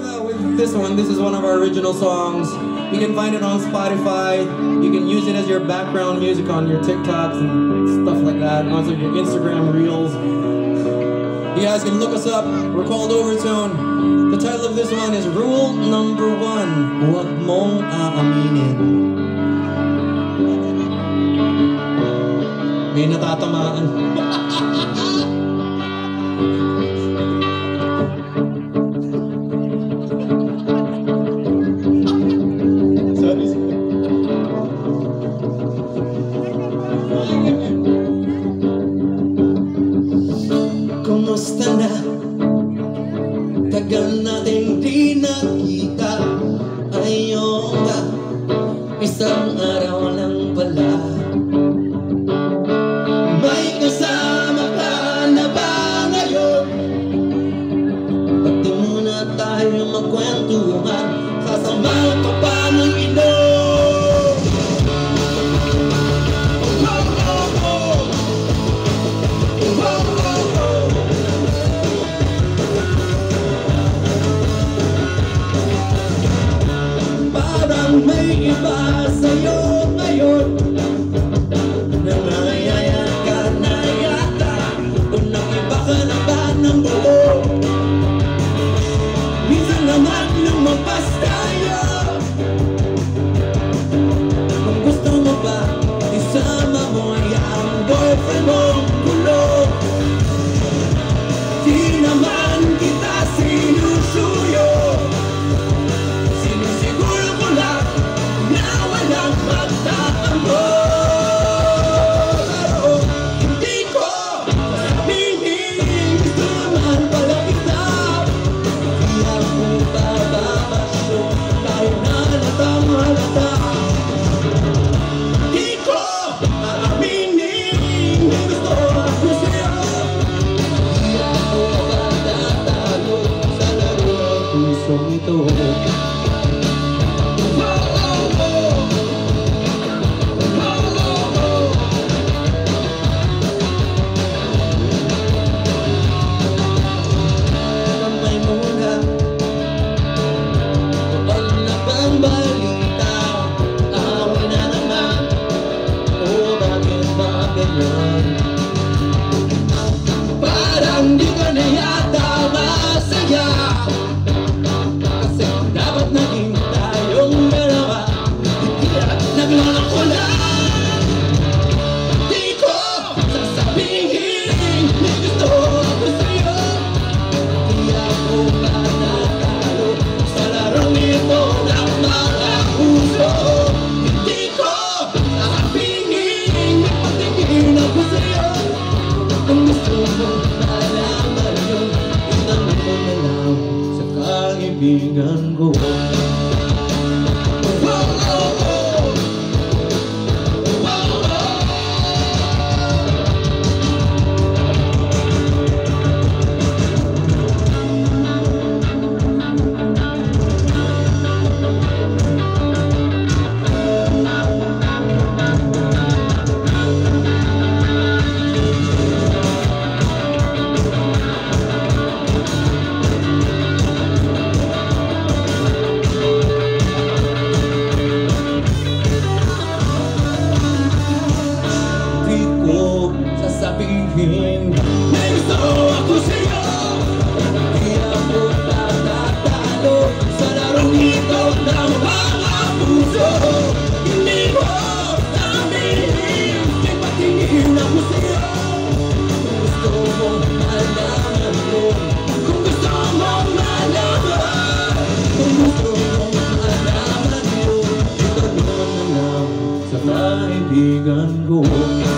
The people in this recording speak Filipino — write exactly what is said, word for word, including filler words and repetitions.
with, uh, with this one. This is one of our original songs. You can find it on Spotify. You can use it as your background music on your TikToks and stuff like that. And also your Instagram Reels. You guys can look us up. We're called Overtone. The title of this one is Rule Number One. Wag Mong Aaminin. May natatamaan. Kumusta na? Tagal natin di nakita. Ayun nga, isang araw lang pala. May kasama ka na ba ngayon? Ba't di muna tayo magkwentuhan? Sasamahan ka pa ng inom. May iba sa'yo ngayon, nangayaya ka na yata, o nakiba ka na ba ng buo? Minsan naman lumabas tayo. Kung gusto mo ba, isama mo yung boyfriend mong gulo. Di naman kita sinusuyo. Ito tambay muna kapag napang balita. Awin na naman, o bakit ba ganyan? Parang di ka na yata masaya. Naging tayong dalawa, nagloloko lang. Di ko sasabihin, may gusto ako sa'yo. Di ako manatalo sa larong ito ng mga puso. Di ko sasabihin, may patingin ako sa'yo. Kung gusto mo malaman yun, itanong mo na lang sa kaibigan ko. Sasabihin, may gusto ako sa'yo. Di ako tatatalo sa larong ito ng mga puso. Hindi mo sabihin, may patingin ako sa'yo. Kung gusto mo malaman mo, kung gusto mo malaman, kung gusto mo malaman mo, itanong mo na lang sa kaibigan ko.